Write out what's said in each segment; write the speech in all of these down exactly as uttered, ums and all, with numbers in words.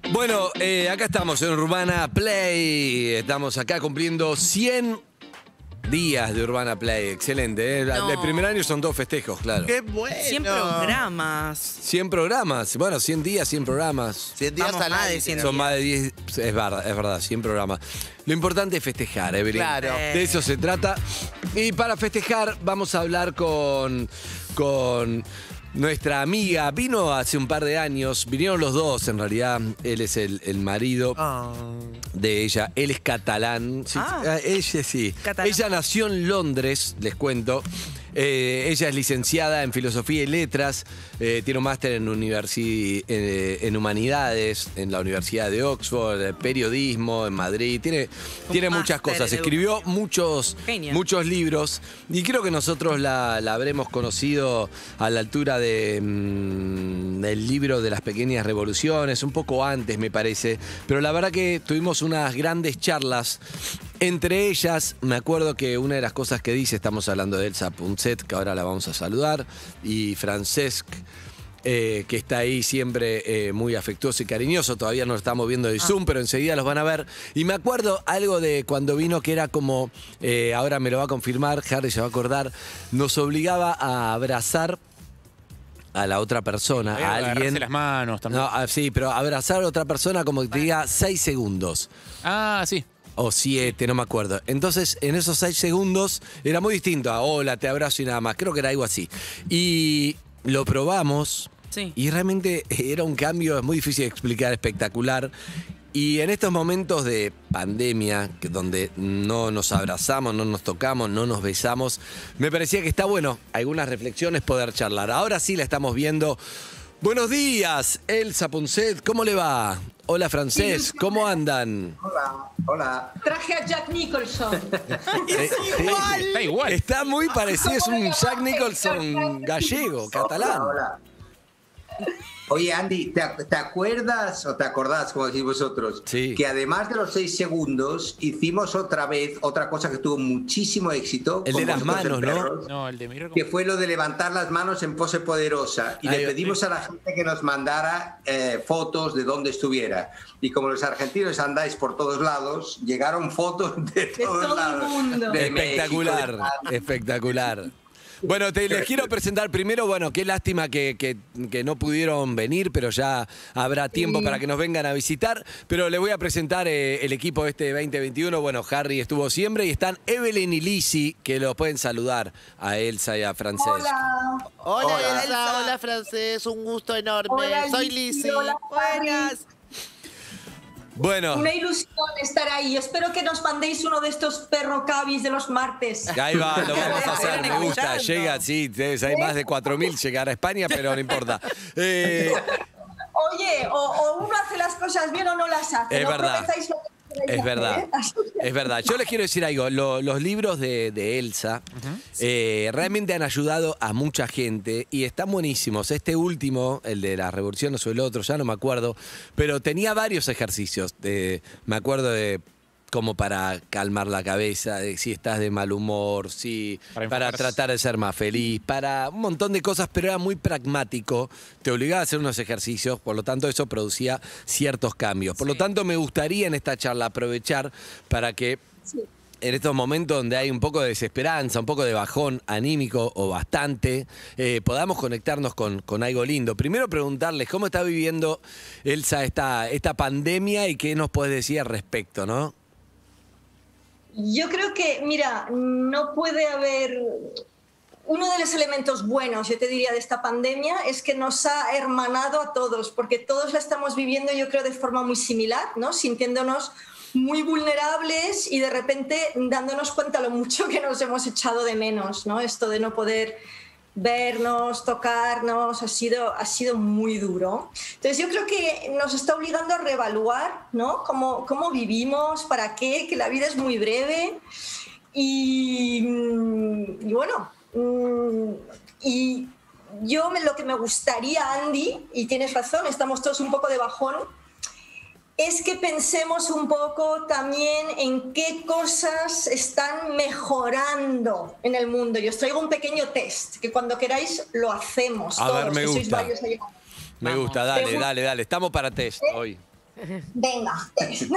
Bueno, eh, acá estamos en Urbana Play. Estamos acá cumpliendo cien días de Urbana Play. Excelente, ¿eh? No. El primer año son dos festejos, claro. ¡Qué bueno! cien programas. cien programas. Bueno, cien días, cien programas. cien días Vamos, al más de aire. cien Son días. más de diez. Es verdad, es verdad, cien programas. Lo importante es festejar, Evelyn. Claro. De eso se trata. Y para festejar vamos a hablar con, con nuestra amiga. Vino hace un par de años, vinieron los dos en realidad. Él es el, el marido Ah. de ella. Él es catalán. Sí, Ah. ah, ella sí. Catalán. Ella nació en Londres, les cuento. Eh, ella es licenciada en Filosofía y Letras, eh, tiene un máster en, universi- eh, en Humanidades, en la Universidad de Oxford, eh, periodismo en Madrid, tiene, tiene muchas máster cosas, en escribió muchos, Genia. muchos libros y creo que nosotros la, la habremos conocido a la altura de, mm, del libro de las pequeñas revoluciones, un poco antes me parece, pero la verdad que tuvimos unas grandes charlas. Entre ellas, me acuerdo que una de las cosas que dice, estamos hablando de Elsa Punset, que ahora la vamos a saludar, y Francesc, eh, que está ahí siempre eh, muy afectuoso y cariñoso, todavía no lo estamos viendo de Zoom, pero enseguida los van a ver. Y me acuerdo algo de cuando vino que era como, eh, ahora me lo va a confirmar, Harry se va a acordar, nos obligaba a abrazar a la otra persona, a Agarrarse alguien. las manos también. No, ah, sí, pero abrazar a otra persona como que te diga seis segundos. Ah, sí. O siete, no me acuerdo. Entonces, en esos seis segundos era muy distinto a hola, te abrazo y nada más. Creo que era algo así. Y lo probamos. Sí. Y realmente era un cambio, es muy difícil de explicar, espectacular. Y en estos momentos de pandemia, que donde no nos abrazamos, no nos tocamos, no nos besamos, me parecía que está bueno algunas reflexiones poder charlar. Ahora sí la estamos viendo. Buenos días, Elsa Punset, ¿cómo le va? Hola, Francés, ¿cómo andan? Hola, hola. Traje a Jack Nicholson. Eh, Igual. Está igual. Está muy parecido, es un Jack Nicholson gallego, catalán. Hola, hola. Oye, Andy, ¿te, te acuerdas o te acordás, como decís vosotros, Sí. que además de los seis segundos hicimos otra vez otra cosa que tuvo muchísimo éxito? El con de las Vosotros en manos, ¿no? Perros, No, el de mirar que fue lo de levantar las manos en pose poderosa y Ahí le va. pedimos a la gente que nos mandara eh, fotos de dónde estuviera. Y como los argentinos andáis por todos lados, llegaron fotos de, todos todo el lados. mundo. De Espectacular, México, de- espectacular. Bueno, te les quiero presentar primero, bueno, qué lástima que, que- que no pudieron venir, pero ya habrá tiempo Sí. para que nos vengan a visitar. Pero les voy a presentar eh, el equipo este veinte veintiuno. Bueno, Harry estuvo siempre y están Evelyn y Lizzy, que los pueden saludar a Elsa y a Francesc. Hola. Hola, Hola. Elsa. Hola, Francés. Un gusto enorme. Hola, Soy Lizzy. Lizzy. Hola, Buenas. Bueno, Una ilusión estar ahí. Espero que nos mandéis uno de estos perro cabis de los martes. ahí va, lo vamos a hacer, me gusta. escuchando. Llega, sí, hay más de cuatro mil, llegar a España, pero no importa. Eh, Oye, o, o uno hace las cosas bien o no las hace. Es no verdad. prometáis lo que queréis Es hacer, verdad, ¿eh? Así que- es verdad. Yo les quiero decir algo, lo- los libros de, de Elsa eh, realmente han ayudado a mucha gente y están buenísimos. Este último, el de las revoluciones o el otro, ya no me acuerdo, pero tenía varios ejercicios. De, me acuerdo de como para calmar la cabeza, de si estás de mal humor, si Para para, enfocarse. tratar de ser más feliz, para un montón de cosas, pero era muy pragmático, te obligaba a hacer unos ejercicios, por lo tanto eso producía ciertos cambios. Por lo tanto me gustaría en esta charla aprovechar para que en estos momentos donde hay un poco de desesperanza, un poco de bajón anímico o bastante, eh, podamos conectarnos con, con algo lindo. Primero preguntarles cómo está viviendo Elsa esta, esta pandemia y qué nos puedes decir al respecto, ¿no? Yo creo que, mira, no puede haber... Uno de los elementos buenos, yo te diría, de esta pandemia es que nos ha hermanado a todos, porque todos la estamos viviendo, yo creo, de forma muy similar, ¿no? Sintiéndonos muy vulnerables y de repente dándonos cuenta lo mucho que nos hemos echado de menos, ¿no? Esto de no poder vernos, tocarnos, ha sido, ha sido muy duro. Entonces yo creo que nos está obligando a reevaluar, ¿no? Cómo, cómo vivimos, para qué, que la vida es muy breve y, y bueno, y yo me, lo que me gustaría, Andy, y tienes razón, estamos todos un poco de bajón, es que pensemos un poco también en qué cosas están mejorando en el mundo. Yo os traigo un pequeño test, que cuando queráis lo hacemos A todos, ver, me que sois gusta. varios ahí. Me Vamos. gusta, dale, Te- dale, dale. Estamos para test hoy. Venga.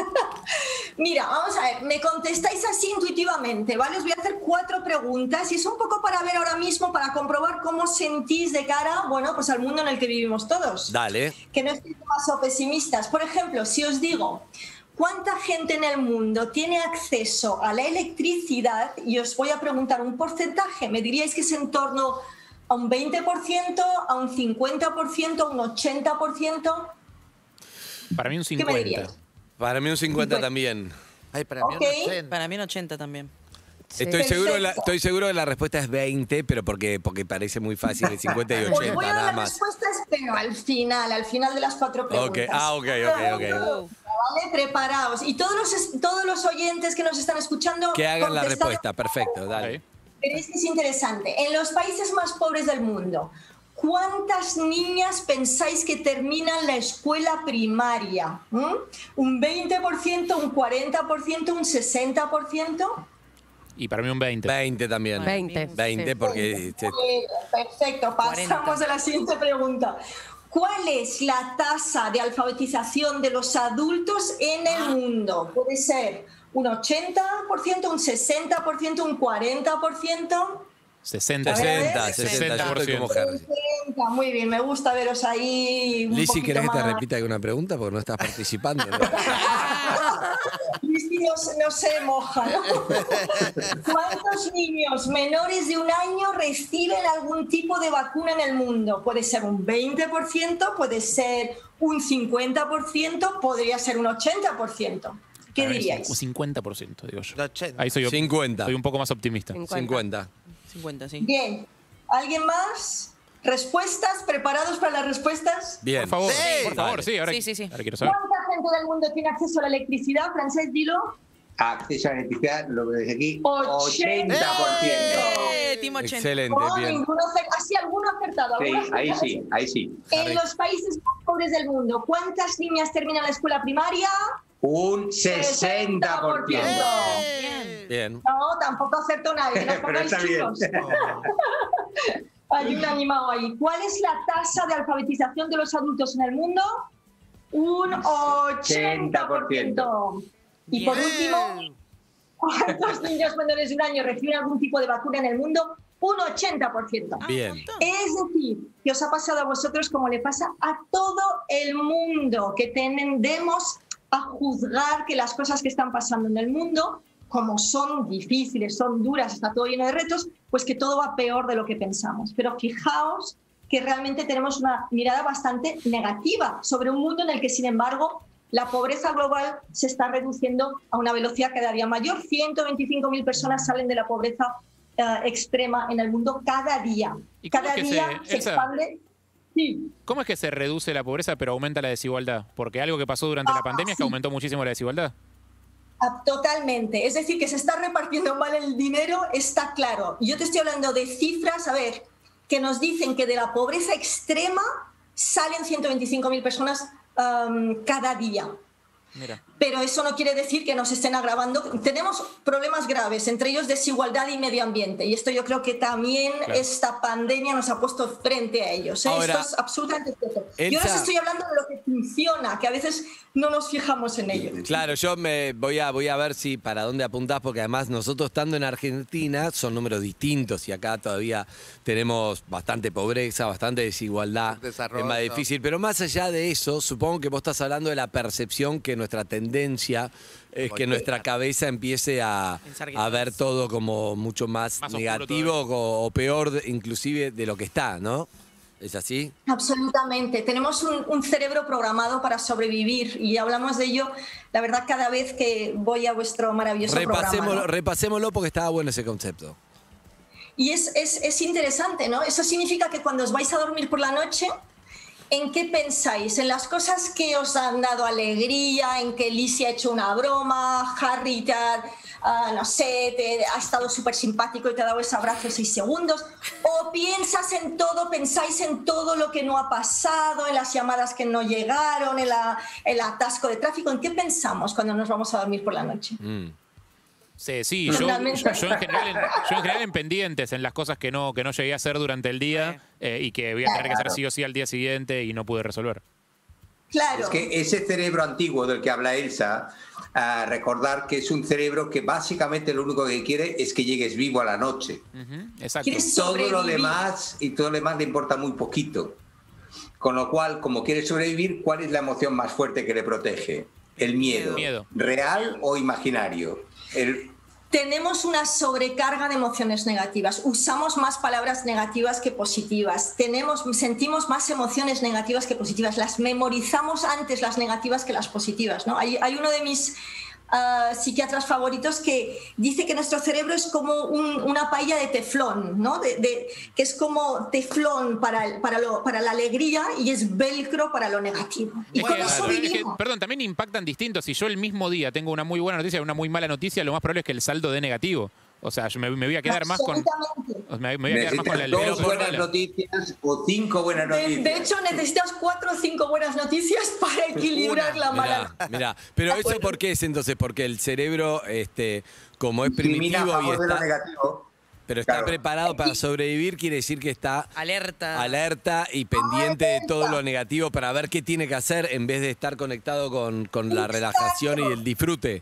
Mira, vamos a ver, me contestáis así intuitivamente, ¿vale? Os voy a hacer cuatro preguntas y es un poco para ver ahora mismo, para comprobar cómo sentís de cara, bueno, pues al mundo en el que vivimos todos. Dale. Que no estéis demasiado pesimistas. Por ejemplo, si os digo, ¿cuánta gente en el mundo tiene acceso a la electricidad? Y os voy a preguntar un porcentaje. ¿Me diríais que es en torno a un veinte por ciento, a un cincuenta por ciento, a un ochenta por ciento? Para mí un ¿Qué me cincuenta. dirías? Para mí un cincuenta también. Ay, para mí Ok. un ochenta. Para mí un ochenta también. Estoy seguro, de la, Perfecto. estoy seguro que la respuesta es veinte, pero porque, porque parece muy fácil el cincuenta y Os voy ochenta, a dar nada las más. respuestas, pero al final, al final de las cuatro preguntas. Ok, ah, ok, ok, ok. Vale, preparaos. Y todos los, todos los oyentes que nos están escuchando... Que hagan la contestad- respuesta, perfecto, dale. Ahí. Veréis que es interesante. En los países más pobres del mundo, ¿cuántas niñas pensáis que terminan la escuela primaria? ¿Mm? ¿Un veinte por ciento, un cuarenta por ciento, un sesenta por ciento? Y para mí un veinte. veinte también. veinte. veinte porque... este, Eh, Perfecto, pasamos cuarenta. a la siguiente pregunta. ¿Cuál es la tasa de alfabetización de los adultos en el mundo? Puede ser un ochenta por ciento, un sesenta por ciento, un cuarenta por ciento. sesenta. sesenta, sesenta, sesenta, yo estoy como Harry. sesenta, muy bien, me gusta veros ahí un Lizzy, poquito ¿querés que te más. repita alguna pregunta? Porque no estás participando. ¿no? Lizzy no, se- no se moja, ¿no? ¿Cuántos niños menores de un año reciben algún tipo de vacuna en el mundo? Puede ser un veinte por ciento, puede ser un cincuenta por ciento, podría ser un ochenta por ciento. ¿Qué Para mí diríais? Un cincuenta por ciento, digo yo. El ochenta. Ahí soy yo. cincuenta. Soy un poco más optimista. cincuenta. cincuenta, sí. Bien. ¿Alguien más? ¿Respuestas? ¿Preparados para las respuestas? Bien. Por favor, Sí. por favor, Dale. sí. Ahora, Sí, sí, sí. ahora quiero saber. ¿Cuánta gente del mundo tiene acceso a la electricidad? Francés, dilo. Acceso a la electricidad, lo que dice aquí, ochenta. ochenta por ciento. ¡Eh! Team ochenta. Excelente, Oh, bien. ninguno acer- Así, alguno acertado. Sí, alguno ahí acertado. sí, ahí sí. En los países más pobres del mundo, ¿cuántas niñas terminan la escuela primaria? Un sesenta por ciento. Bien. No, tampoco acertó nadie. No os Pero pongáis está bien. chicos. Hay un animado ahí. ¿Cuál es la tasa de alfabetización de los adultos en el mundo? Un ochenta por ciento. Y por Bien. último, ¿cuántos niños menores de un año reciben algún tipo de vacuna en el mundo? Un ochenta por ciento. Bien. Es decir, que os ha pasado a vosotros como le pasa a todo el mundo, que tendemos a juzgar que las cosas que están pasando en el mundo, como son difíciles, son duras, está todo lleno de retos, pues que todo va peor de lo que pensamos. Pero fijaos que realmente tenemos una mirada bastante negativa sobre un mundo en el que, sin embargo, la pobreza global se está reduciendo a una velocidad cada día mayor. ciento veinticinco mil personas salen de la pobreza eh, extrema en el mundo cada día. ¿Y cómo Cada es que día se- se Elsa? expande. Sí. ¿Cómo es que se reduce la pobreza pero aumenta la desigualdad? Porque algo que pasó durante la Ah, pandemia es que sí. aumentó muchísimo la desigualdad. Ah, Totalmente. Es decir, que se está repartiendo mal el dinero, está claro. Yo te estoy hablando de cifras, a ver, que nos dicen que de la pobreza extrema salen ciento veinticinco mil personas um, cada día. Mira. Pero eso no quiere decir que nos estén agravando. Tenemos problemas graves, entre ellos desigualdad y medio ambiente. Y esto yo creo que también Claro. esta pandemia nos ha puesto frente a ellos. ¿eh? Ahora, esto es absolutamente cierto. Yo Elsa- les estoy hablando de lo que funciona, que a veces no nos fijamos en ello. Claro, yo me voy a, voy a ver si para dónde apuntás, porque además nosotros estando en Argentina son números distintos y acá todavía tenemos bastante pobreza, bastante desigualdad. Desarrollo. Es más difícil. Pero más allá de eso, supongo que vos estás hablando de la percepción que nuestra tendencia es que nuestra cabeza empiece a, Pensar que a todo ver es- todo como mucho más, Más oscuro negativo o, o peor de- inclusive de lo que está, ¿no? ¿Es así? Absolutamente. Tenemos un, un cerebro programado para sobrevivir y hablamos de ello, la verdad, cada vez que voy a vuestro maravilloso programa. Repasémoslo, ¿no? repasémoslo porque estaba bueno ese concepto. Y es, es, es interesante, ¿no? Eso significa que cuando os vais a dormir por la noche, ¿en qué pensáis? ¿En las cosas que os han dado alegría? ¿En que Lizzy ha hecho una broma? ¿Harry te ha, ah, no sé, te ha estado súper simpático y te ha dado ese abrazo de seis segundos? ¿O piensas en todo, pensáis en todo lo que no ha pasado, en las llamadas que no llegaron, en la, el atasco de tráfico? ¿En qué pensamos cuando nos vamos a dormir por la noche? Mm. Sí, sí, yo, yo, Finalmente. yo en general, en, yo en general en pendientes, en las cosas que no, que no llegué a hacer durante el día eh, y que voy a tener que hacer sí o sí al día siguiente y no pude resolver. Claro. Es que ese cerebro antiguo del que habla Elsa, a recordar que es un cerebro que básicamente lo único que quiere es que llegues vivo a la noche. Uh-huh, exacto. ¿Quieres Todo lo sobrevivir? demás y todo lo demás le importa muy poquito. Con lo cual, como quiere sobrevivir, ¿cuál es la emoción más fuerte que le protege? El miedo. Miedo. ¿Real o imaginario? El, Tenemos una sobrecarga de emociones negativas. Usamos más palabras negativas que positivas. Tenemos, sentimos más emociones negativas que positivas. Las memorizamos antes las negativas que las positivas, ¿no? Hay, hay uno de mis uh, psiquiatras favoritos que dice que nuestro cerebro es como un, una paella de teflón, ¿no? De, de, que es como teflón para, para, lo, para la alegría y es velcro para lo negativo. Y Es con que, eso es que, vivimos. perdón, también impactan distintos. Si yo el mismo día tengo una muy buena noticia y una muy mala noticia, lo más probable es que el saldo dé negativo. O sea, yo me, me voy a quedar más con. Absolutamente. Me, me voy a quedar más con la necesitas alegría. dos buenas noticias o cinco buenas De, noticias. de hecho, necesitas cuatro o cinco buenas noticias para equilibrar la mala. Mirá, mirá. Pero eso ¿por qué es entonces? Porque el cerebro, este, como es Discrimina a primitivo y favor de lo está, negativo. pero está Claro. preparado para sobrevivir, quiere decir que está Alerta. alerta y pendiente de todo lo negativo para ver qué tiene que hacer en vez de estar conectado con, con la relajación y el disfrute.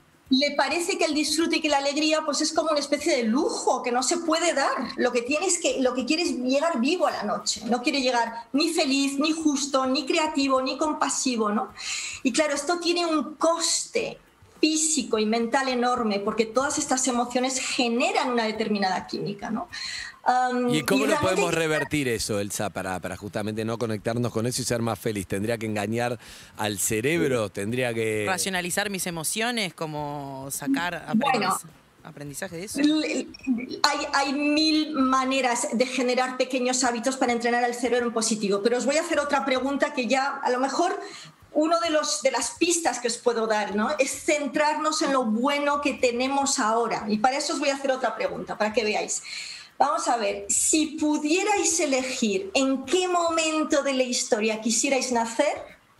Le parece que el disfrute y que la alegría pues es como una especie de lujo que no se puede dar. Lo que tienes que, lo que quiere es llegar vivo a la noche. No quiere llegar ni feliz, ni justo, ni creativo, ni compasivo, ¿no? Y claro, esto tiene un coste físico y mental enorme porque todas estas emociones generan una determinada química, ¿no? Um, ¿Y cómo lo realmente- podemos revertir eso, Elsa, para, para justamente no conectarnos con eso y ser más feliz? ¿Tendría que engañar al cerebro? ¿Tendría que...? Racionalizar mis emociones, como sacar aprendiz- Bueno. aprendizaje de eso. Hay, hay mil maneras de generar pequeños hábitos para entrenar al cerebro en positivo, pero os voy a hacer otra pregunta que ya a lo mejor uno de, los, de las pistas que os puedo dar, ¿no? Es centrarnos en lo bueno que tenemos ahora. Y para eso os voy a hacer otra pregunta, para que veáis. Vamos a ver, si pudierais elegir en qué momento de la historia quisierais nacer,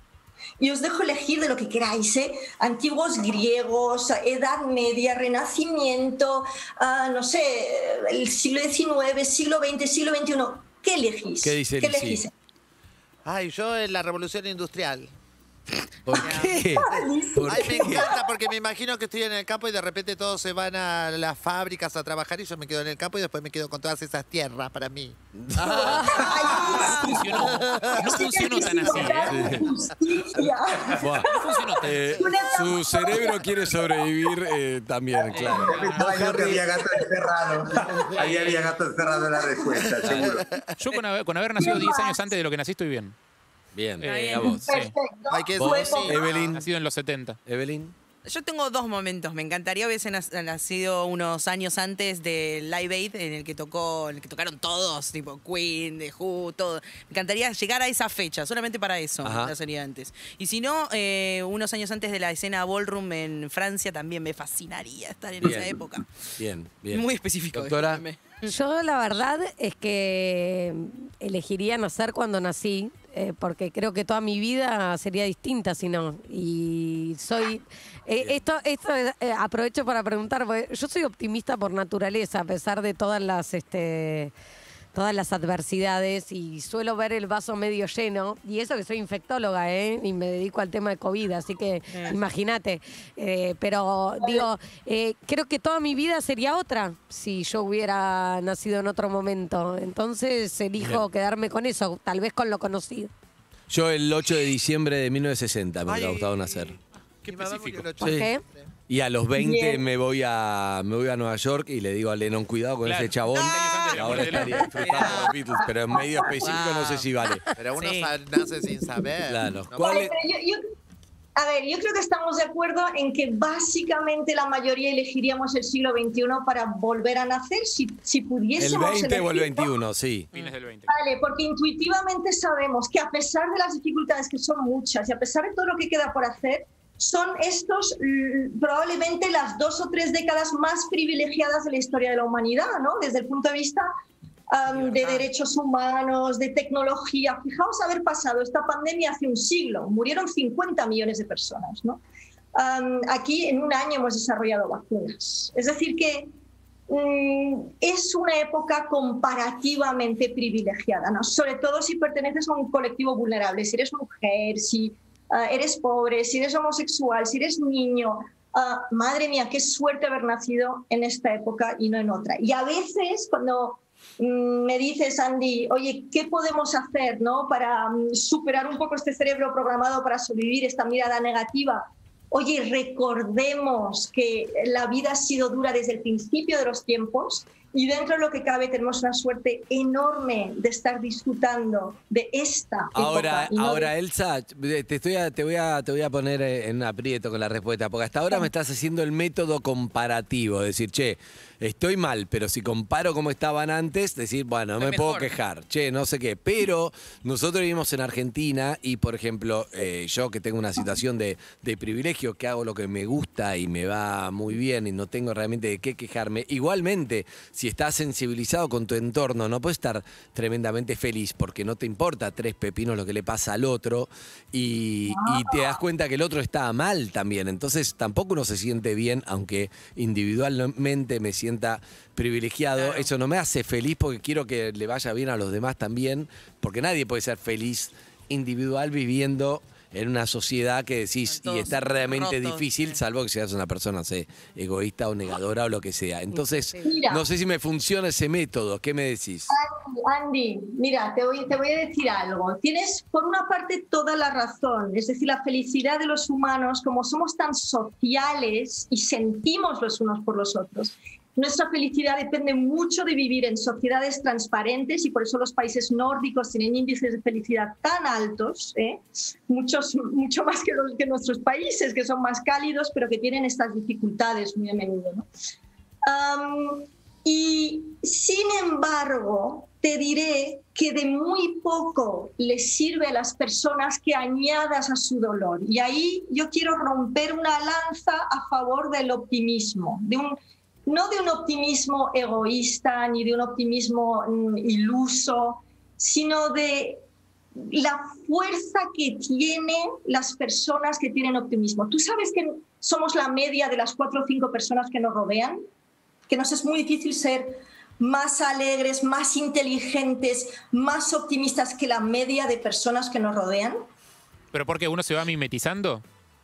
y os dejo elegir de lo que queráis, ¿eh? Antiguos griegos, Edad Media, Renacimiento, uh, no sé, el siglo diecinueve, siglo veinte, siglo veintiuno. ¿Qué elegís? ¿Qué dice ¿Qué Lisi? elegís? Ay, yo en la revolución industrial. ¿Por qué? ¿Por Ay, qué? me encanta porque me imagino que estoy en el campo y de repente todos se van a las fábricas a trabajar y yo me quedo en el campo y después me quedo con todas esas tierras para mí. Funcionó. No funcionó tan así, ¿eh? Justicia. Buah. No funcionó tan Eh, su cerebro quiere sobrevivir eh, también, claro. Pensaba yo que había gato encerrado. Ahí había gato encerrado en la respuesta, seguro. Yo con haber, con haber nacido diez años antes de lo que nací estoy bien. Bien, Eh, a vos. sí. Perfecto. Hay que ¿Vos, decir, sí. Evelyn? Nacido en los setenta. Evelyn. Yo tengo dos momentos. Me encantaría hubiese nac- nacido unos años antes del Live Aid, en el que tocó, en el que tocaron todos, tipo Queen, The Who, todo. Me encantaría llegar a esa fecha, solamente para eso, Ajá. la sería antes. Y si no, eh, unos años antes de la escena Ballroom en Francia, también me fascinaría estar en Bien. esa época. Bien, bien. Muy específico. Doctora. discúlpeme. Yo la verdad es que elegiría nacer cuando nací, eh, porque creo que toda mi vida sería distinta si no. Y soy... eh, esto esto es, eh, aprovecho para preguntar, porque yo soy optimista por naturaleza, a pesar de todas las... Este, todas las adversidades y suelo ver el vaso medio lleno y eso que soy infectóloga, ¿eh? Y me dedico al tema de COVID, así que Eh. imagínate. Eh, pero digo, eh, creo que toda mi vida sería otra si yo hubiera nacido en otro momento. Entonces elijo Bien. quedarme con eso, tal vez con lo conocido. Yo el ocho de diciembre de mil novecientos sesenta me hubiera Ay. gustado nacer. Qué Mi mamá específico. murió el ¿Por Sí. qué? Y a los veinte Bien. me voy a me voy a Nueva York y le digo a Lennon, cuidado con Claro. ese chabón. veinte años antes de Y la ahora muerte de estaría Lennon. disfrutando de los Beatles, pero en medio específico no sé si vale. Pero uno Sí. sa- nace sin saber. Claro. No, ¿Cuál es? Pero yo- yo- a ver, yo creo que estamos de acuerdo en que básicamente la mayoría elegiríamos el siglo veintiuno para volver a nacer, si, si El pudiésemos veinte o el elegirlo. veintiuno, sí. Fines del veinte. Vale, porque intuitivamente sabemos que a pesar de las dificultades que son muchas y a pesar de todo lo que queda por hacer, son estos mm, probablemente las dos o tres décadas más privilegiadas de la historia de la humanidad, ¿no? Desde el punto de vista um, de derechos humanos, de tecnología. Fijaos haber pasado esta pandemia hace un siglo, murieron cincuenta millones de personas, ¿no? Um, aquí en un año hemos desarrollado vacunas. Es decir que mm, es una época comparativamente privilegiada, ¿no? Sobre todo si perteneces a un colectivo vulnerable, si eres mujer, si uh, eres pobre, si eres homosexual, si eres niño. Uh, madre mía, qué suerte haber nacido en esta época y no en otra. Y a veces cuando mm, me dices, Andy, oye, ¿qué podemos hacer, ¿no? para mm, superar un poco este cerebro programado para sobrevivir esta mirada negativa? Oye, recordemos que la vida ha sido dura desde el principio de los tiempos y dentro de lo que cabe tenemos una suerte enorme de estar disfrutando de esta Ahora, época. Y no ahora de... Elsa, te, estoy a- te, voy a, te voy a poner en un aprieto con la respuesta, porque hasta ahora me estás haciendo el método comparativo, decir, che, estoy mal, pero si comparo cómo estaban antes, decir, bueno, no me Estoy puedo mejor. quejar, che, no sé qué. Pero nosotros vivimos en Argentina y, por ejemplo, eh, yo que tengo una situación de, de privilegio, que hago lo que me gusta y me va muy bien y no tengo realmente de qué quejarme, igualmente, si estás sensibilizado con tu entorno, no puedes estar tremendamente feliz porque no te importa tres pepinos lo que le pasa al otro y, y te das cuenta que el otro está mal también. Entonces tampoco uno se siente bien, aunque individualmente me sienta privilegiado. Claro. Eso no me hace feliz porque quiero que le vaya bien a los demás también, porque nadie puede ser feliz individual viviendo en una sociedad que decís, Están y está todos realmente rotos, difícil, sí. salvo que seas una persona, no sé, egoísta o negadora o lo que sea. Entonces, Mira. no sé si me funciona ese método. ¿Qué me decís? Andy, mira, te voy, te voy a decir algo. Tienes, por una parte, toda la razón. Es decir, la felicidad de los humanos, como somos tan sociales y sentimos los unos por los otros, nuestra felicidad depende mucho de vivir en sociedades transparentes y por eso los países nórdicos tienen índices de felicidad tan altos, ¿eh? Muchos, mucho más que, los, que nuestros países, que son más cálidos, pero que tienen estas dificultades muy a menudo, ¿no? Um, y sin embargo, te diré que de muy poco les sirve a las personas que añadas a su dolor. Y ahí yo quiero romper una lanza a favor del optimismo, de un, no de un optimismo egoísta ni de un optimismo mm, iluso, sino de la fuerza que tienen las personas que tienen optimismo. ¿Tú sabes que somos la media de las cuatro o cinco personas que nos rodean? Que nos es muy difícil ser más alegres, más inteligentes, más optimistas que la media de personas que nos rodean. ¿Pero por qué uno se va mimetizando?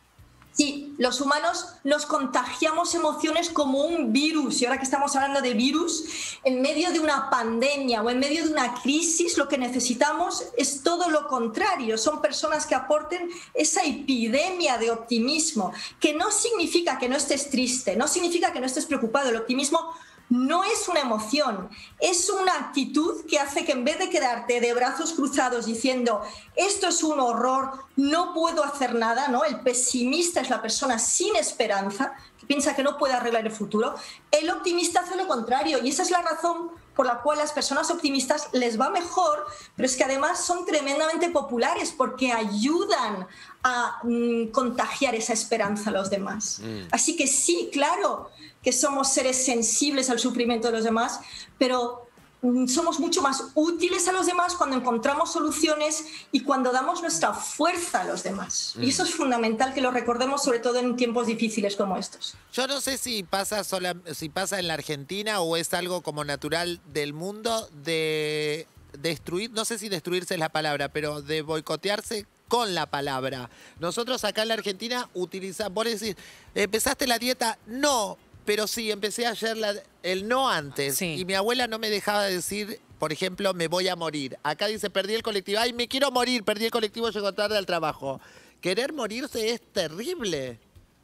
Sí, los humanos nos contagiamos emociones como un virus. Y ahora que estamos hablando de virus, en medio de una pandemia o en medio de una crisis, lo que necesitamos es todo lo contrario. Son personas que aporten esa epidemia de optimismo, que no significa que no estés triste, no significa que no estés preocupado. El optimismo no es una emoción, es una actitud que hace que en vez de quedarte de brazos cruzados diciendo esto es un horror, no puedo hacer nada, ¿no? El pesimista es la persona sin esperanza, que piensa que no puede arreglar el futuro. El optimista hace lo contrario y esa es la razón por la cual las personas optimistas les va mejor, pero es que además son tremendamente populares porque ayudan a mm, contagiar esa esperanza a los demás. Mm. Así que sí, claro que somos seres sensibles al sufrimiento de los demás, pero mm, somos mucho más útiles a los demás cuando encontramos soluciones y cuando damos nuestra fuerza a los demás. Mm. Y eso es fundamental que lo recordemos, sobre todo en tiempos difíciles como estos. Yo no sé si pasa, sola, si pasa en la Argentina o es algo como natural del mundo de destruir, no sé si destruirse es la palabra, pero de boicotearse con la palabra. Nosotros acá en la Argentina utilizamos, vos decís, ¿empezaste la dieta? No, pero sí, empecé ayer la, el no antes. Sí. Y mi abuela no me dejaba decir, por ejemplo, me voy a morir. Acá dice, perdí el colectivo. Ay, me quiero morir, perdí el colectivo, llego tarde al trabajo. Querer morirse es terrible.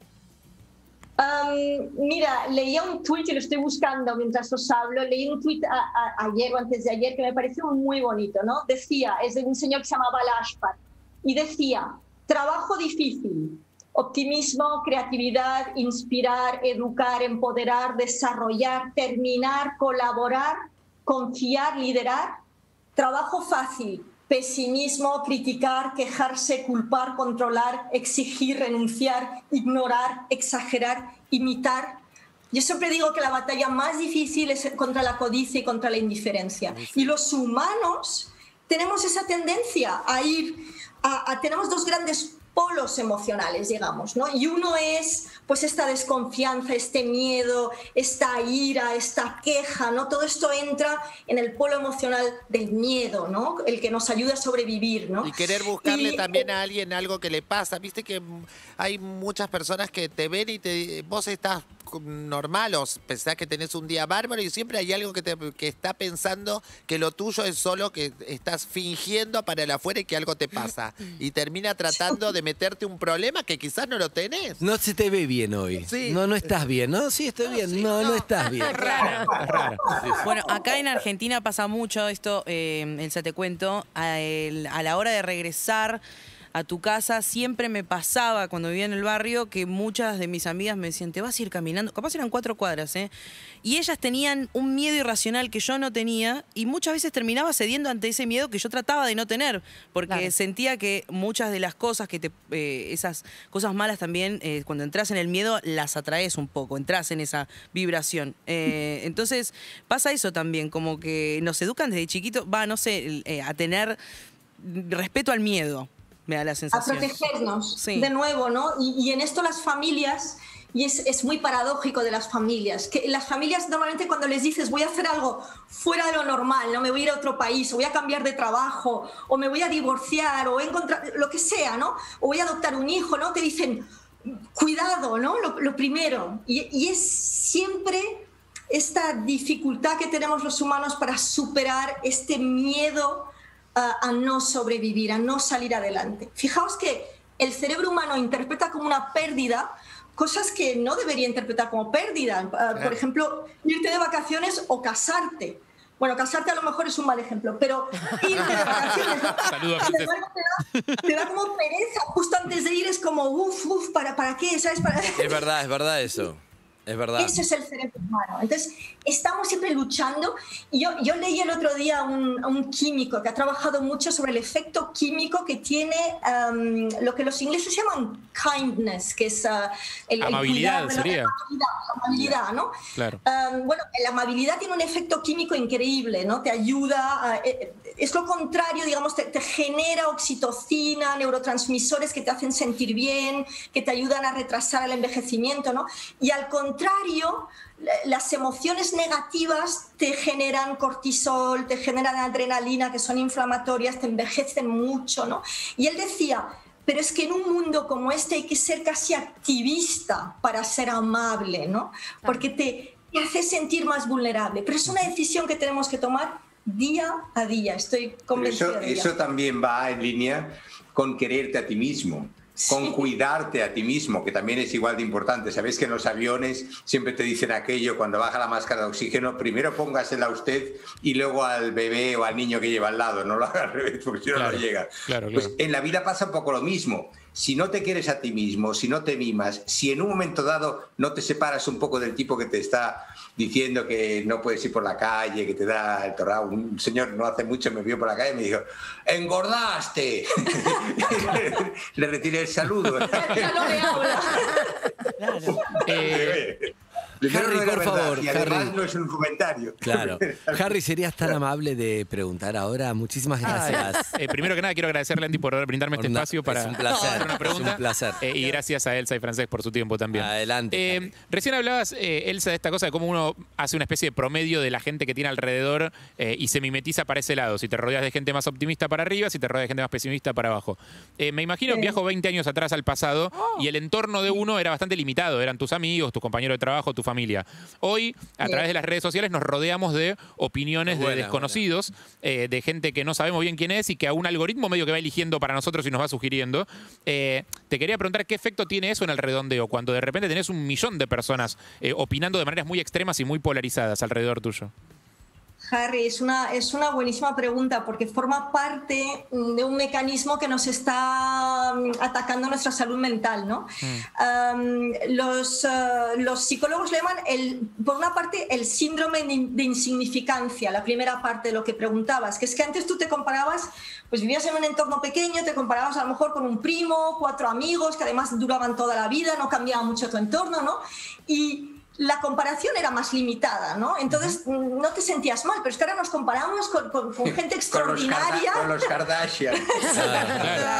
Um, mira, leía un tuit y lo estoy buscando mientras os hablo. Leí un tuit ayer o antes de ayer que me pareció muy bonito, ¿no? Decía, es de un señor que se llamaba Lashpar, y decía, trabajo difícil, optimismo, creatividad, inspirar, educar, empoderar, desarrollar, terminar, colaborar, confiar, liderar. Trabajo fácil, pesimismo, criticar, quejarse, culpar, controlar, exigir, renunciar, ignorar, exagerar, imitar. Yo siempre digo que la batalla más difícil es contra la codicia y contra la indiferencia. Y los humanos tenemos esa tendencia a ir, a, a, tenemos dos grandes polos emocionales, digamos, ¿no? Y uno es pues esta desconfianza, este miedo, esta ira, esta queja, ¿no? Todo esto entra en el polo emocional del miedo, ¿no? El que nos ayuda a sobrevivir, ¿no? Y querer buscarle Y, también a alguien algo que le pasa. Viste que hay muchas personas que te ven y te, vos estás normal o pensás que tenés un día bárbaro y siempre hay algo que, te, que está pensando que lo tuyo es solo que estás fingiendo para el afuera y que algo te pasa. Y termina tratando de meterte un problema que quizás no lo tenés. No se te ve bien hoy. Sí. No, no estás bien. No, sí, estoy No, bien. sí, no, no, no. estás bien. Es raro. Bueno, acá en Argentina pasa mucho esto, eh, Elsa, te cuento, a, el- a la hora de regresar a tu casa, siempre me pasaba cuando vivía en el barrio que muchas de mis amigas me decían, te vas a ir caminando, capaz eran cuatro cuadras, ¿eh? Y ellas tenían un miedo irracional que yo no tenía y muchas veces terminaba cediendo ante ese miedo que yo trataba de no tener, porque Claro. sentía que muchas de las cosas que te, eh, esas cosas malas también, eh, cuando entras en el miedo, las atraes un poco, entras en esa vibración. Eh, entonces pasa eso también, como que nos educan desde chiquito, va, no sé, eh, a tener respeto al miedo. Me da la a sensación. protegernos Sí. de nuevo, ¿no? Y, y en esto las familias, y es, es muy paradójico de las familias, que las familias normalmente cuando les dices voy a hacer algo fuera de lo normal, ¿no? Me voy a ir a otro país, o voy a cambiar de trabajo, o me voy a divorciar, o voy a encontrar, lo que sea, ¿no? O voy a adoptar un hijo, ¿no? Te dicen, cuidado, ¿no? Lo, lo primero. Y, y es siempre esta dificultad que tenemos los humanos para superar este miedo a, a no sobrevivir, a no salir adelante. Fijaos que el cerebro humano interpreta como una pérdida cosas que no debería interpretar como pérdida. Uh, por ejemplo, irte de vacaciones o casarte. Bueno, casarte a lo mejor es un mal ejemplo, pero irte de vacaciones, ¿no? Saludos, Sin princesa. embargo, te da, te da como pereza. Justo antes de ir es como, uff, uff, ¿para, ¿para qué? ¿Sabes? Para... Es verdad, es verdad eso. Es verdad. Eso es el cerebro humano. Entonces, estamos siempre luchando. Y yo, yo leí el otro día a un, a un químico que ha trabajado mucho sobre el efecto químico que tiene um, lo que los ingleses llaman kindness, que es uh, el, Amabilidad, el cuidado de sería. la amabilidad, la amabilidad, ¿no? Claro. Um, bueno, la amabilidad tiene un efecto químico increíble, ¿no? Te ayuda, a, eh, es lo contrario, digamos, te, te genera oxitocina, neurotransmisores que te hacen sentir bien, que te ayudan a retrasar el envejecimiento, ¿no? Y al contrario, las emociones negativas te generan cortisol, te generan adrenalina, que son inflamatorias, te envejecen mucho, ¿no? Y él decía, pero es que en un mundo como este hay que ser casi activista para ser amable, ¿no? Porque te, te hace sentir más vulnerable. Pero es una decisión que tenemos que tomar día a día, estoy Pero convencida eso, de ello. eso también va en línea con quererte a ti mismo, con Sí. cuidarte a ti mismo, que también es igual de importante. Sabéis que en los aviones siempre te dicen aquello, cuando baja la máscara de oxígeno, primero póngasela a usted y luego al bebé o al niño que lleva al lado, no lo haga al revés, porque si no, Claro, no llega. claro, Pues claro. en la vida pasa un poco lo mismo. Si no te quieres a ti mismo, si no te mimas, si en un momento dado no te separas un poco del tipo que te está diciendo que no puedes ir por la calle, que te da el torrado. Un señor no hace mucho me vio por la calle y me dijo, ¡engordaste! Le retiré el saludo. Ya no me habla. Claro. Eh, Primero Harry, no era por verdad, favor, y además Harry. no es un comentario. Claro. Harry, ¿serías tan amable de preguntar ahora? Muchísimas gracias. eh, primero que nada, quiero agradecerle, Andy, por brindarme este Una- espacio para es un placer, hacer una pregunta. es un placer. Eh, y gracias a Elsa y Francés por su tiempo también. Adelante, Eh, Harry. recién hablabas, eh, Elsa, de esta cosa de cómo uno hace una especie de promedio de la gente que tiene alrededor eh, y se mimetiza para ese lado. Si te rodeas de gente más optimista para arriba, si te rodeas de gente más pesimista para abajo. Eh, me imagino, viajo veinte años atrás al pasado y el entorno de uno era bastante limitado. Eran tus amigos, tus compañeros de trabajo, tu familia. Hoy, a través de las redes sociales, nos rodeamos de opiniones Buena, de desconocidos, eh, de gente que no sabemos bien quién es y que a un algoritmo medio que va eligiendo para nosotros y nos va sugiriendo. Eh, te quería preguntar qué efecto tiene eso en el redondeo, cuando de repente tenés un millón de personas eh, opinando de maneras muy extremas y muy polarizadas alrededor tuyo. Harry, es una, es una buenísima pregunta porque forma parte de un mecanismo que nos está mm, atacando nuestra salud mental, ¿no? Mm. Um, los, uh, los psicólogos le llaman, el, por una parte, el síndrome de, de insignificancia, la primera parte de lo que preguntabas, que es que antes tú te comparabas, pues vivías en un entorno pequeño, te comparabas a lo mejor con un primo, cuatro amigos, que además duraban toda la vida, no cambiaba mucho tu entorno, ¿no? Y la comparación era más limitada, ¿no? Entonces uh-huh. no te sentías mal, pero es que ahora nos comparamos con, con, con gente extraordinaria. Con los, Karda- con los Kardashian. Claro, claro.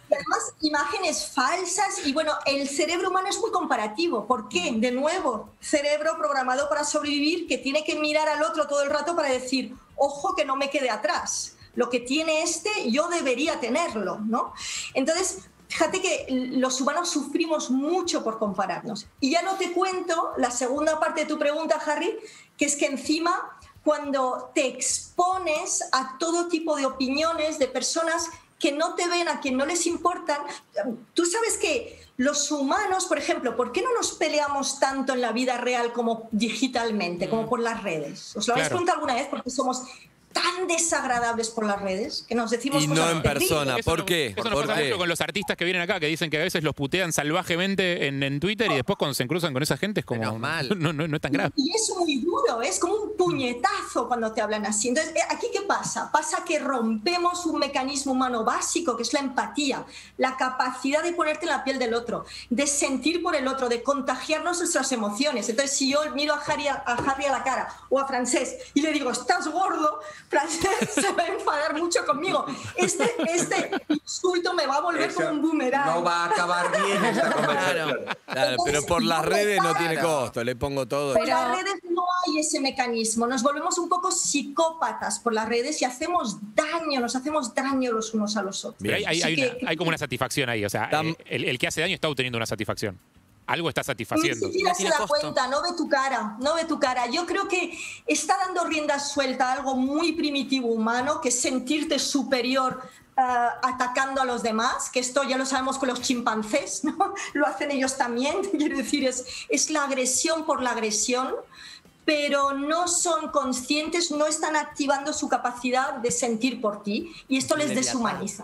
Y además, imágenes falsas. Y bueno, el cerebro humano es muy comparativo. ¿Por qué? De nuevo, cerebro programado para sobrevivir que tiene que mirar al otro todo el rato para decir, ojo que no me quede atrás. Lo que tiene este, yo debería tenerlo, ¿no? Entonces, fíjate que los humanos sufrimos mucho por compararnos. Y ya no te cuento la segunda parte de tu pregunta, Harry, que es que encima, cuando te expones a todo tipo de opiniones de personas que no te ven, a quien no les importan, tú sabes que los humanos, por ejemplo, ¿por qué no nos peleamos tanto en la vida real como digitalmente, como por las redes? ¿Os lo habéis Claro. preguntado alguna vez? Porque somos tan desagradables por las redes que nos decimos Y no cosas en terribles. persona. Eso ¿Por no- qué? Eso nos ¿Por pasa qué? mucho con los artistas que vienen acá, que dicen que a veces los putean salvajemente en, en Twitter y después cuando se cruzan con esa gente es como... Menos mal. No, no, no es tan grave. Y es muy duro, es como un puñetazo cuando te hablan así. Entonces, eh, ¿aquí qué pasa? Pasa que rompemos un mecanismo humano básico, que es la empatía, la capacidad de ponerte en la piel del otro, de sentir por el otro, de contagiarnos nuestras emociones. Entonces, si yo miro a Harry a, a Harry a la cara o a Francés y le digo, estás gordo, Francés se va a enfadar mucho conmigo. Este, este insulto me va a volver Eso como un boomerang. no va a acabar bien esta conversación. Claro, pero por las redes no tiene costo, le pongo todo. Por las redes no hay ese mecanismo. Nos volvemos un poco psicópatas por las redes y hacemos daño, nos hacemos daño los unos a los otros. Pero hay, hay- Así hay que- una- hay como una satisfacción ahí. O sea, Tam- eh, el, el que hace daño está obteniendo una satisfacción. Algo está Ni satisfaciendo. siquiera No se tiene da costo. cuenta, no ve tu cara, no ve tu cara. Yo creo que está dando rienda suelta a algo muy primitivo humano, que es sentirte superior ah, atacando a los demás, que esto ya lo sabemos con los chimpancés, ¿no? Lo hacen ellos también, quiero decir, es, es la agresión por la agresión, pero no son conscientes, no están activando su capacidad de sentir por ti y esto les deshumaniza.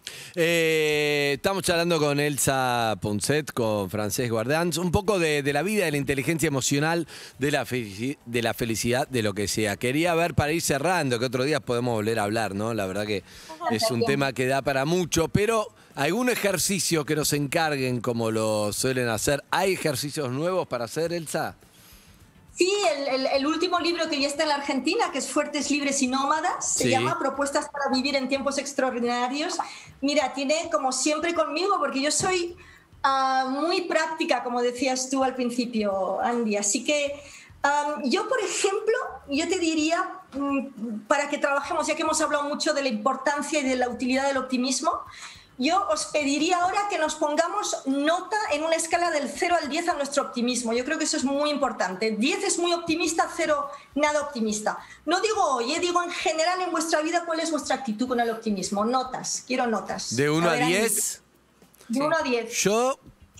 Eh, estamos charlando con Elsa Ponset, con Francesc Guardans, un poco de, de la vida, de la inteligencia emocional, de la, felici- de la felicidad, de lo que sea. Quería ver para ir cerrando, que otro día podemos volver a hablar, ¿no? La verdad que es un tema que da para mucho, pero algún ejercicio que nos encarguen como lo suelen hacer. ¿Hay ejercicios nuevos para hacer, Elsa? Sí, el, el- el último libro que ya está en la Argentina, que es Fuertes, Libres y Nómadas, se Sí. llama Propuestas para vivir en tiempos extraordinarios. Mira, tiene como siempre conmigo, porque yo soy ah, muy práctica, como decías tú al principio, Andy. Así que ah, yo, por ejemplo, yo te diría, mm, para que trabajemos, ya que hemos hablado mucho de la importancia y de la utilidad del optimismo, yo os pediría ahora que nos pongamos nota en una escala del cero al diez a nuestro optimismo. Yo creo que eso es muy importante. diez es muy optimista, cero nada optimista. No digo hoy, eh, digo en general en vuestra vida cuál es vuestra actitud con el optimismo. Notas, quiero notas. ¿De uno a ver, Andy. diez? De uno a diez. Yo,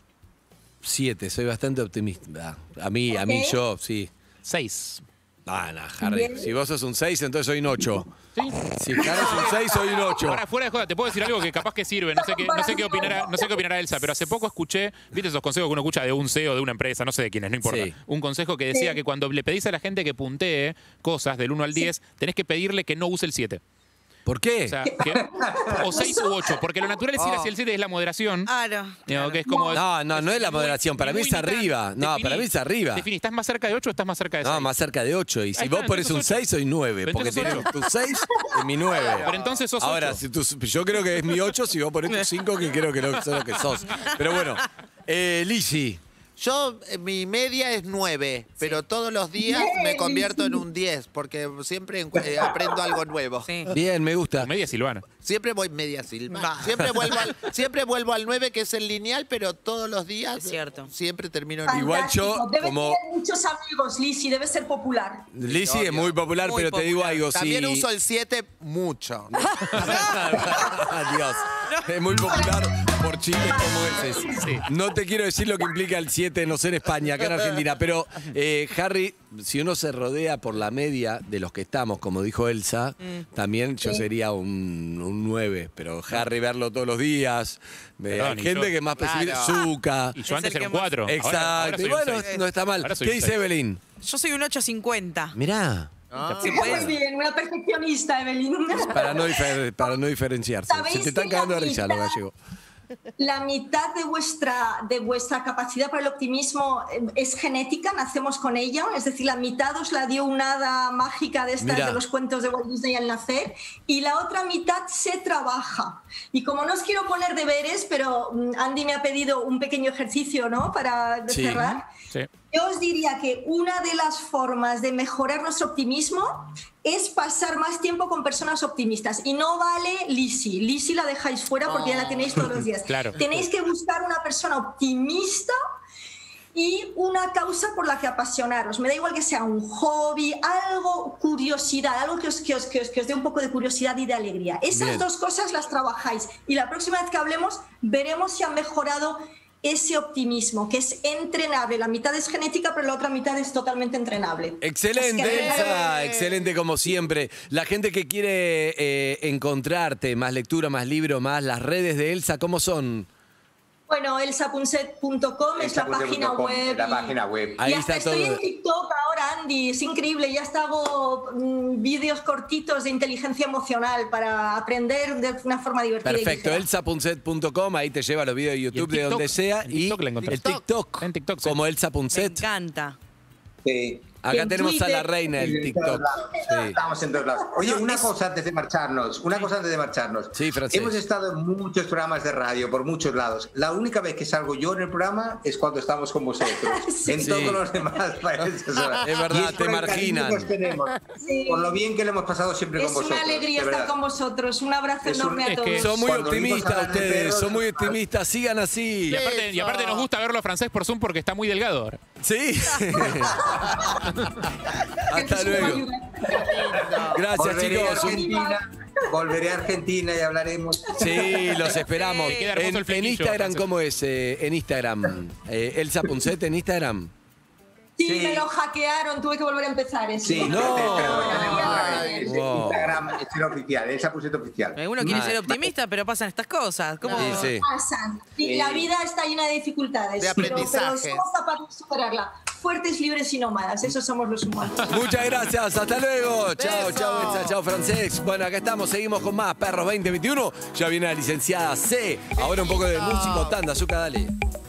siete, soy bastante optimista. A mí, a mí, Ok. yo, sí. Seis. Ah, no, Harry. Bien. Si vos sos un seis, entonces soy un ocho. ¿Sí? Si Harry es un seis, soy un ocho. Ahora, fuera de joda, te puedo decir algo que capaz que sirve. No sé qué, no sé qué opinará, no sé qué opinará Elsa, pero hace poco escuché, viste esos consejos que uno escucha de un C E O de una empresa, no sé de quién es, no importa. Sí. Un consejo que decía Sí. que cuando le pedís a la gente que puntee cosas del uno al diez, tenés que pedirle que no use el siete. ¿Por qué? O sea, que- o seis u ocho, porque lo natural es ir hacia el siete, es la moderación. Claro. Digo, que es como, No, no, no es la moderación. Para mí es muy mitad. arriba. No, Definí- para mí es arriba. Definí, ¿estás más cerca de ocho o estás más cerca de seis? No, más cerca de ocho. Y si Ahí vos está, pones un entonces seis, soy nueve. Pero Porque entonces tenés ocho. tu seis y mi nueve. Pero entonces sos Ahora, ocho. si tú- yo creo que es mi ocho si vos pones tu cinco, que creo que no sos lo que sos. Pero bueno, eh, Lizzy. Yo, eh, mi media es nueve, pero todos los días me convierto en un diez, porque siempre encu- eh, aprendo algo nuevo. Sí. Bien, me gusta. Media Silvana. Siempre voy media silva. Siempre vuelvo, al, siempre vuelvo al nueve, que es el lineal, pero todos los días Es cierto. siempre termino en Igual yo, Fantástico. Debe como- tener muchos amigos, Lizzy, debe ser popular. Lizzy es Obvio. muy popular, Muy pero te digo popular. algo. También si... uso el siete mucho. Dios. Es muy popular por chistes como ese. Sí. No te quiero decir lo que implica el siete, no sé en España, acá en Argentina. Pero, eh, Harry, si uno se rodea por la media de los que estamos, como dijo Elsa, también yo sería un, un nueve. Pero Harry, verlo todos los días. eh, Perdón, hay y gente yo- que es más pesimista. Claro. Zucca. Y yo Es antes el era que un más- cuatro. Exacto. Y bueno, no está mal. Ahora soy ¿Qué un dice seis. Evelyn? Yo soy un ocho cincuenta. Mirá. ¿Se Muy puede? bien, una perfeccionista, Evelyn. Para no, difer- para no diferenciarse. Se ¿Sabéis te están que cagando de la risa los mitad- gallegos. la mitad de vuestra, de vuestra capacidad para el optimismo eh, es genética, nacemos con ella, es decir, la mitad os la dio una hada mágica de estas Mira. de los cuentos de Walt Disney al nacer, y la otra mitad se trabaja. Y como no os quiero poner deberes, pero mm, Andy me ha pedido un pequeño ejercicio, ¿no?, para Sí. cerrar. Sí. Yo os diría que una de las formas de mejorar nuestro optimismo es pasar más tiempo con personas optimistas. Y no vale Lizzie. Lizzie la dejáis fuera porque ya la tenéis todos los días. Claro. Tenéis que buscar una persona optimista y una causa por la que apasionaros. Me da igual que sea un hobby, algo, curiosidad, algo que os, que os, que os, que os dé un poco de curiosidad y de alegría. Esas Bien. dos cosas las trabajáis. Y la próxima vez que hablemos, veremos si han mejorado ese optimismo, que es entrenable. La mitad es genética, pero la otra mitad es totalmente entrenable. Excelente, Así que- Elsa, excelente como siempre. La gente que quiere eh, encontrarte, más lectura, más libro, más las redes de Elsa, ¿cómo son? Bueno, elsa punset punto com es la elsa punset página punto com, web. la y- página web. Ahí y hasta está estoy todo. en TikTok ahora, Andy, es increíble. Ya hasta hago mm, vídeos cortitos de inteligencia emocional para aprender de una forma divertida. y Perfecto, ligera. elsa punset punto com, ahí te lleva los videos de YouTube de TikTok? donde sea. En Y TikTok la encontré. el TikTok, En TikTok, sí. como Elsa Me Punset. encanta. Sí. Acá En tenemos a la Twitter. reina del En todos TikTok. lados. Sí. Estamos en todos lados. Oye, No, una es- cosa antes de marcharnos, una cosa antes de marcharnos. Sí, Francés. Hemos estado en muchos programas de radio por muchos lados. La única vez que salgo yo en el programa es cuando estamos con vosotros. En Sí. todos los demás países. Es verdad, Y por te el cariño marginan. que os tenemos, Sí. por lo bien que lo hemos pasado siempre Es con vosotros. una alegría de estar verdad. con vosotros. Un abrazo Es un- enorme a es todos. que Son muy Cuando vimos optimistas hablar de ustedes, perros, son muy optimistas, sigan así. Y aparte, y aparte nos gusta verlo a Francés por Zoom porque está muy delgado ahora. Sí. Hasta luego. Gracias, Volveré a chicos. Un- Argentina, volveré a Argentina y hablaremos. Sí, los esperamos. Sí. Queda hermoso En, el en flequillo, Instagram, Francés. ¿cómo es? Eh, en Instagram. Eh, Elsa Punset en Instagram. Sí, Sí. me lo hackearon, tuve que volver a empezar eso. Sí, No. pero tenemos la- Ay. es Wow. Instagram es el oficial, esa puseta oficial. Uno quiere Ah, ser optimista, pero pasan estas cosas. ¿Cómo? Sí, sí. Pasan. Y la vida está llena de dificultades. De pero- aprendizaje. Pero, somos capaces de superarla. Fuertes, libres y nómadas. Esos somos los humanos. Muchas gracias, hasta luego. Chao, chao, Elsa, chao, Francés. Bueno, acá estamos, seguimos con más Perros veinte veintiuno. Ya viene la licenciada C. Ahora un poco de músico, tanda, azúcar, dale.